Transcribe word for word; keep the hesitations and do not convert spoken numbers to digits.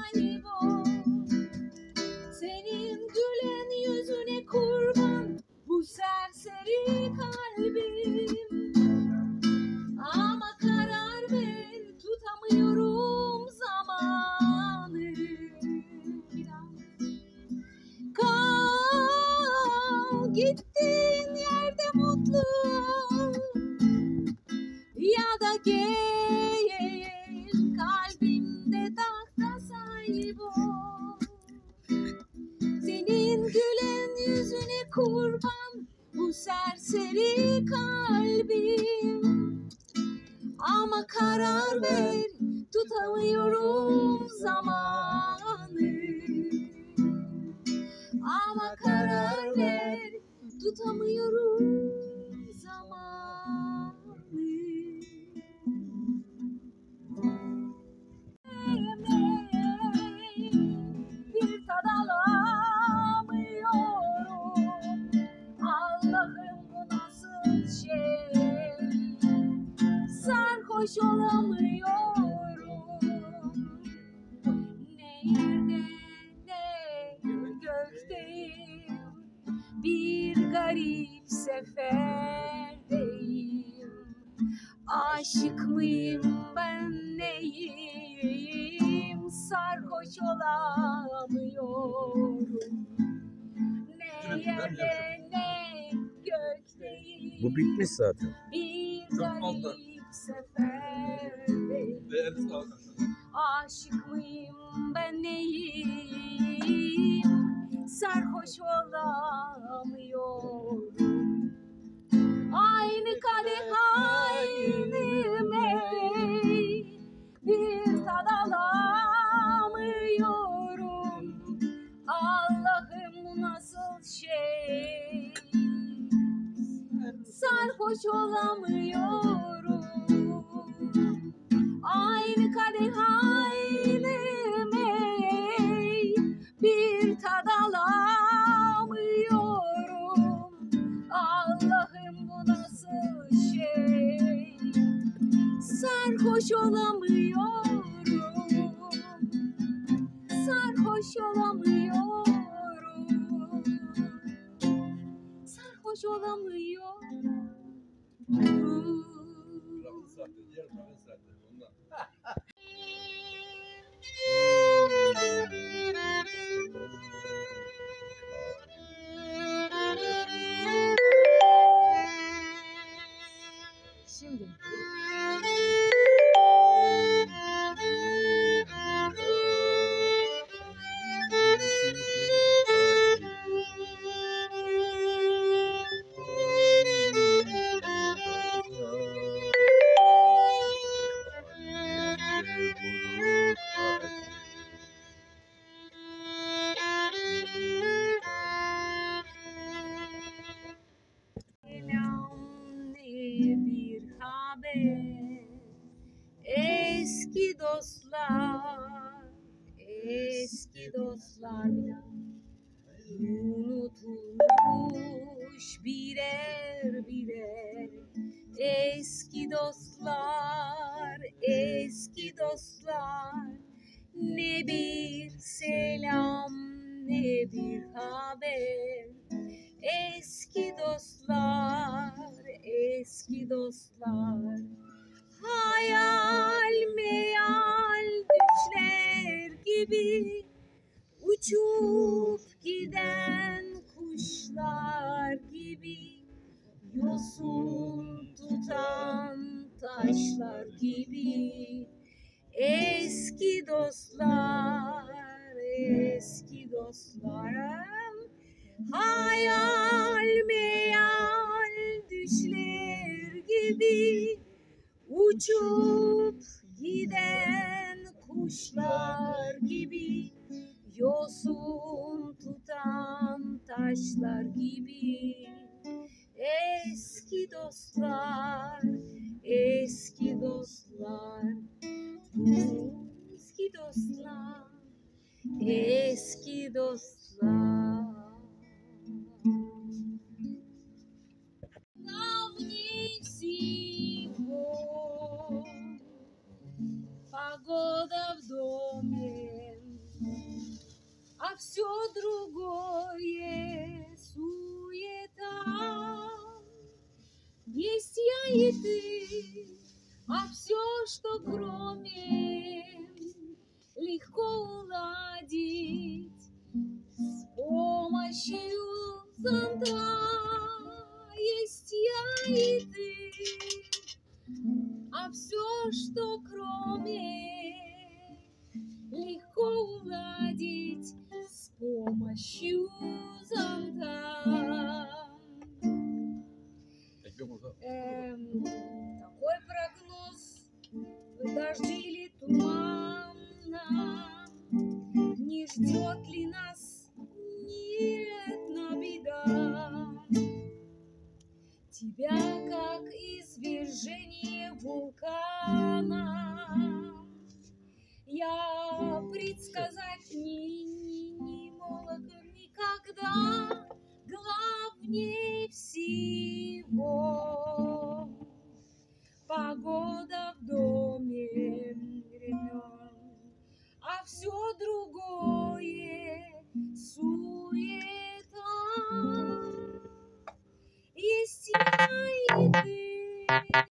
sahip ol. Senin gülen yüzüne kurban bu serseri kalbim. Ama karar ver, tutamıyorum zamanı. Kal gittiğin yerde mutlu ol, ya da gel kalbimde tahta sahip ol. Senin gülen yüzüne kurban bu serseri kalbim. Ama karar ver, tutamıyorum zamanı. Ama karar ver, tutamıyorum zamanı. Bir tad alamıyorum. Allah'ım bu nasıl şey? Sarhoş olamıyorum. Ne yerde ne gökteyim, bir garip seferdeyim. Aşık mıyım ben neyim? Sarhoş olamıyorum. Ne yerde ne gökteyim. Bu bitmiş zaten. Bir garip seferdeyim. Aşık mıyım ben neyim? Sarhoş olamıyorum. Aynı kadeh aynı mey, bir tad alamıyorum. Allah'ım bu nasıl şey? Sarhoş olamıyorum. Aynı kadeh aynı mey, bir tad alamıyorum. Allah'ım bu nasıl şey? Sarhoş olamıyorum. Sarhoş olamıyorum. Sarhoş olamıyorum. Şimdi bir haber, eski dostlar, eski dostlar unutulmuş birer birer. Eski dostlar, eski dostlar, ne bir selam ne bir haber. Eski dostlar, eski dostlar, hayal meyal düşler gibi, uçup giden kuşlar gibi, yosun tutan taşlar gibi. Eski dostlar, eski dostlarım, hayal meyal düşler gibi, uçup giden kuşlar gibi, yosun tutan taşlar gibi. Eski dostlar, eski dostlar, eski dostlar, eski dostlar. Погода в доме все другое суета. Есть я и ты, а все, что кроме, легко уладить с помощью зонта. Есть я и ты, а все, что кроме, легко уладить с помощью зонта. Эм, такой прогноз, дожди или тумана, не ждет ли нас, нет, на беда. Тебя, как извержение вулкана, я предсказать не, не, не мог никогда. Главнее всего погода в доме времен, а все другое суета. Есть я и ты.